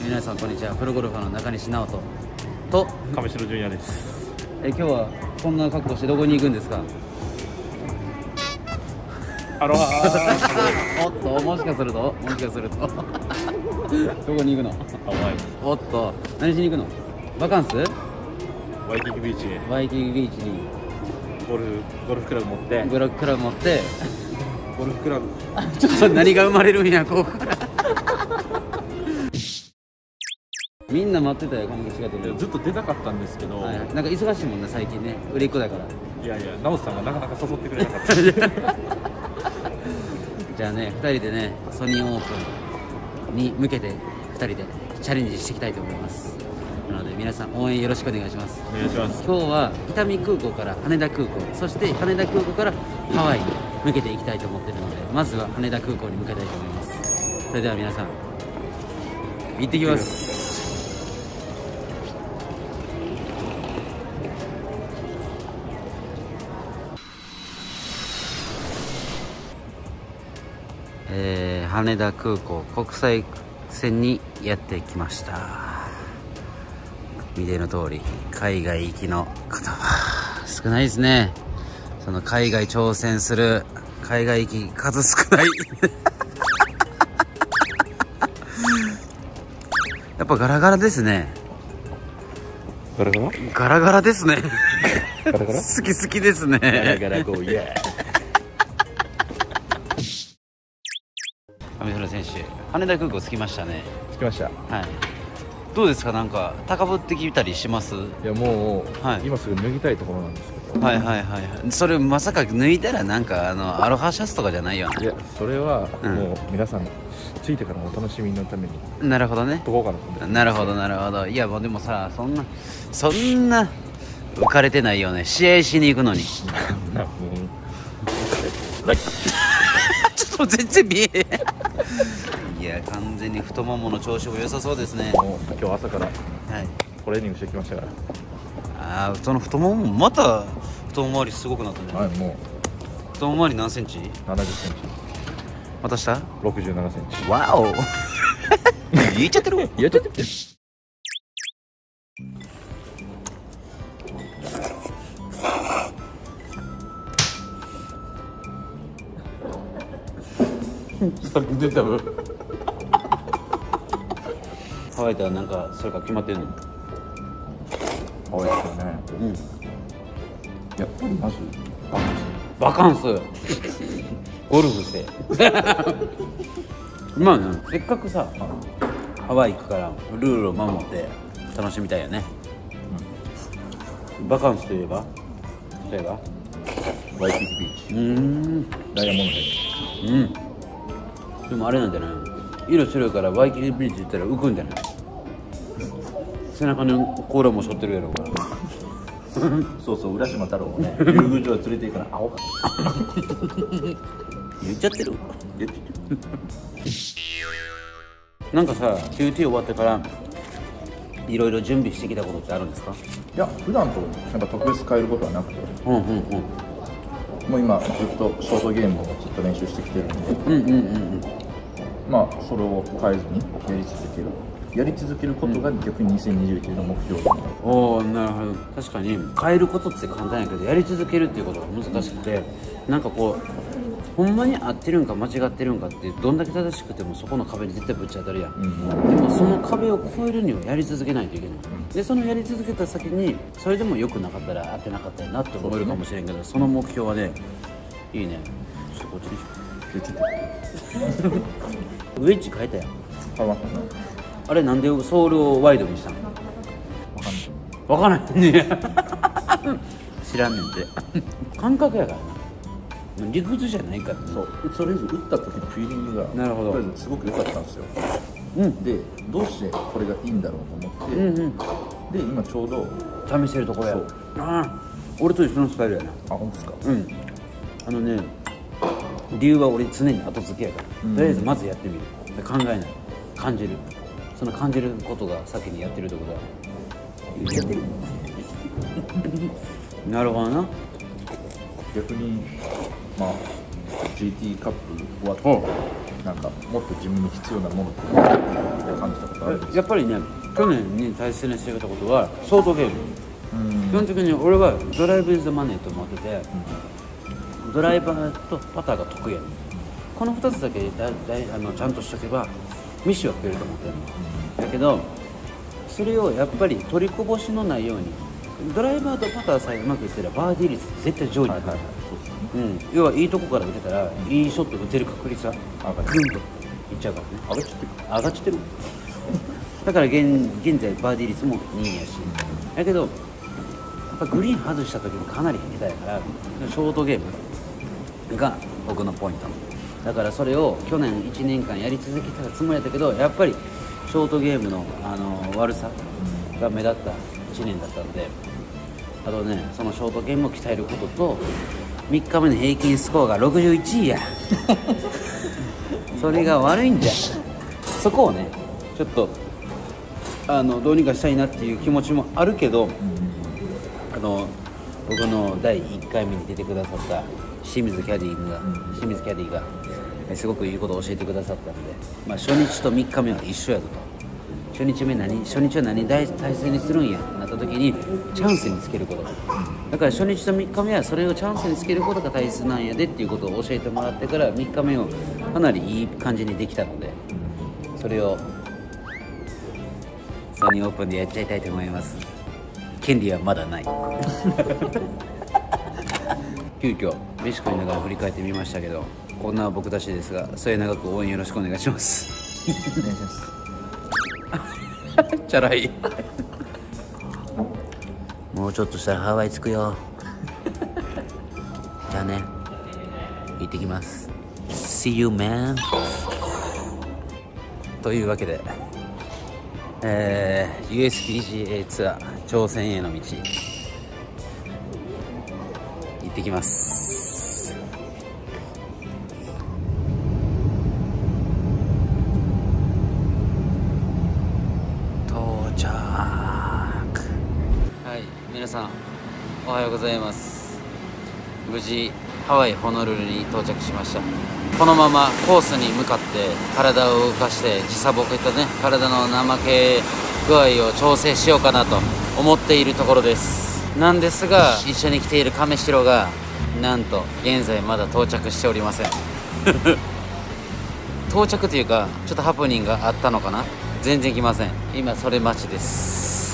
皆さんこんにちは。プロゴルファーの中西直人と上白純也です。 今日はこんな格好してどこに行くんですか？ アロハおっと、もしかするとどこに行くの？おっと、何しに行くの？バカンス？ ワイキキビーチへ。 ワイキキビーチにゴルフクラブ持って。 ゴルフクラブ持ってゴルフクラブちょっと何が生まれるんやここからみんな待ってたよ、この仕事で。 ずっと出たかったんですけど、 はい、なんか忙しいもんね最近ね、売れっ子だから。 いやいや、直人さんがなかなか誘ってくれなかったじゃあね、2人でねソニーオープンに向けて2人でチャレンジしていきたいと思います。なので皆さん応援よろしくお願いします。 お願いします。 今日は伊丹空港から羽田空港、そして羽田空港からハワイに向けていきたいと思っているので、まずは羽田空港に向けたいと思います。それでは皆さん行ってきます。羽田空港国際線にやってきました。見ての通り海外行きの方は少ないですね。その海外挑戦する海外行き数少ないやっぱガラガラですね。 ガラガラ？ ガラガラですねガラガラ？ 好きですね。 ガラガラゴーイエー。 上原選手、羽田空港着きましたね。 着きました。 はい。どうですか、なんか高ぶってきたりします？ いやもう、 はい、 今すぐ脱ぎたいところなんですけど。 はいはいはい。それまさか脱いだらなんかアロハシャツとかじゃないよな。 いや、それはもう皆さん着いてからのお楽しみのために。 なるほどね。 どこかなと思って。 なるほどなるほど。いやもうでもさ、そんな浮かれてないよね。試合しに行くのに。ちょっと全然見えへんいや完全に太ももの調子も良さそうですね。 もう今日朝からはいトレーニングしてきましたから。 ああ、その太ももまた太もも周りすごくなったね。 はい、もう太もも周り何センチ？ 70センチ。 また下 67センチ。 わお言っちゃってる。 やっちゃってる。 さっき出た分ハワイとはなんかそれか決まってるの？ ハワイですよね。 うん、 やっぱりまずバカンスゴルフしてまあね、せっかくさハワイ行くからルールを守って楽しみたいよね、バカンスといえば例えばワイキキビーチ、ダイヤモンドヘッド。 でもあれなんじゃない？色白いからワイキキビーチ行ったら浮くんじゃない？背中に甲羅も背負ってるやろうからそうそう、浦島太郎をね、竜宮城へ連れて行くから青か言っちゃってる。 言ってなんかさ、QT 終わってからいろいろ準備してきたことってあるんですか？ いや、普段となんか特別変えることはなくて、 ももう今ずっとショートゲームをずっと練習してきてるんで、まあそれを変えずにやり続けることが逆に2021の目標だね。 おお、なるほど。確かに変えることって簡単やけど、やり続けるっていうことが難しくて、なんかこうほんまに合ってるんか間違ってるんかってどんだけ正しくてもそこの壁に絶対ぶち当たるやん、でもその壁を越えるにはやり続けないといけない、でそのやり続けた先にそれでも良くなかったら合ってなかったよなって思えるかもしれんけど、その目標はね、いいね。ちょっとこっちにしようウェッジ変えたやん。 変わったね。 あれなんでソールをワイドにしたの？わかんないね知らんねんて感覚やからな、理屈じゃないからね。 そう、とりあえず打った時のフィーリングがなるほど、 とりあえずすごく良かったんですよ。でどうしてこれがいいんだろうと思って、で今ちょうど試してるところや。ああ、俺と一緒のスタイルやな。 あ、本当ですか？ あのね、理由は俺常に後付けやから、とりあえずまずやってみる、考えない、感じる、その感じることが先にやってるってことはやってるなるほどな。 逆にまあ GT カップ終わってなんかもっと自分に必要なものって感じたことあるんですか？ やっぱりね、去年に大切にしてきたことはショートゲーム。基本的に俺はドライブイズマネーと思ってて、ドライバーとパターが得意やねん。この2つだけちゃんとしとけばミッションは食えると思ってる。だけどそれをやっぱり取りこぼしのないように、ドライバーとパターさえうまくいってればバーディー率絶対上位になる。要はいいとこから打てたらいいショット打てる確率はグンといっちゃうからね。上がっちゃってるだから現在バーディー率も2位やし、だけどやっぱグリーン外した時にかなり下手やから、ショートゲームが僕のポイントだから、それを去年1年間やり続けたつもりやったけど、やっぱりショートゲームの、悪さが目立った1年だったので、あとね、そのショートゲームを鍛えることと、3日目の平均スコアが61位やそれが悪いんじゃ。そこをねちょっとどうにかしたいなっていう気持ちもあるけど、僕の第1回目に出てくださった清水キャディがすごくいいことを教えてくださったので、初日と3日目は一緒やぞと。初日は何大切にするんやってなった時にチャンスにつけることだから、初日と3日目はそれをチャンスにつけることが大切なんやでっていうことを教えてもらってから、3日目をかなりいい感じにできたので、それをソニーオープンでやっちゃいたいと思います。権利はまだない急遽飯食いながら振り返ってみましたけど、こんな僕たちですが、末永く応援よろしくお願いしますお願いしますチャラいもうちょっとしたらハワイ着くよじゃあね、行ってきます。 See you man というわけで、USPGA ツアー挑戦への道行ってきます。到着。はい、皆さんおはようございます。無事ハワイホノルルに到着しました。このままコースに向かって体を動かして時差ボケとね、体の怠け具合を調整しようかなと思っているところです。なんですが、一緒に来ている亀城がなんと現在まだ到着しておりません到着というか、ちょっとハプニングがあったのかな、全然来ません。今それ待ちです。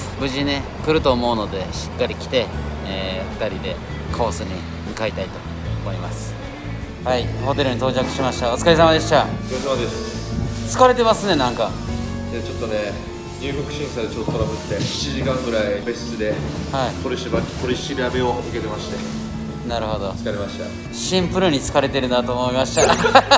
無事ね来ると思うので、しっかり来て、2人でコースに向かいたいと思います。はい、ホテルに到着しました。お疲れ様でした。 お疲れ様です。 疲れてますね。なんかでちょっとね、入国審査でちょっとトラブって7時間ぐらい別室で取り調べを受けてまして、 なるほど、 疲れました。 シンプルに疲れてるなと思いました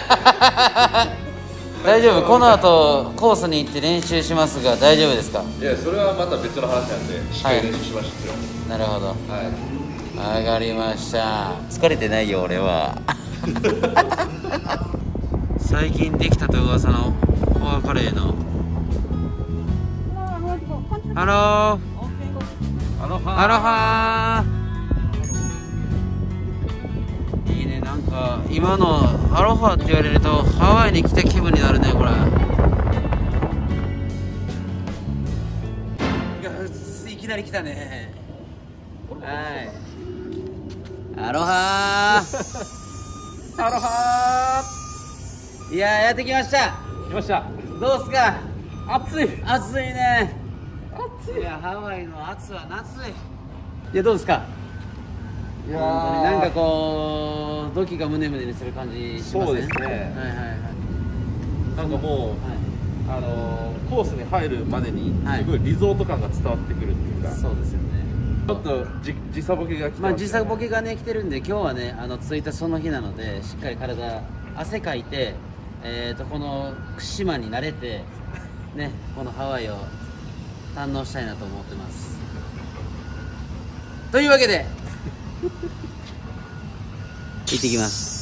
大丈夫？この後コースに行って練習しますが大丈夫ですか？ いや、それはまた別の話なんでしっかり練習しましたよ。 なるほど、 はい、 上がりました。疲れてないよ俺は最近できたと噂のフォアカレーのハローアロハー。いいね、なんか今のアロハって言われるとハワイに来た気分になるね。これいきなり来たね。はい、アロハーアロハー。いややってきました。 来ました。 どうっすか？ 暑い。 暑いね。 暑い。 いやハワイの暑は夏い。いやどうですか？ いやなんかこうドキがムネムネにする感じしますね。 そうですね。 はいはいはい。 なんかもう、 はコースに入るまでにすごいリゾート感が伝わってくるっていうか、 そうですよね。 ちょっと時差ボケが来てますね。 時差ボケがね来てるんで、今日はね着いたその日なので、しっかり体汗かいて、この島に慣れてね、このハワイを堪能したいなと思ってます。というわけで行ってきます。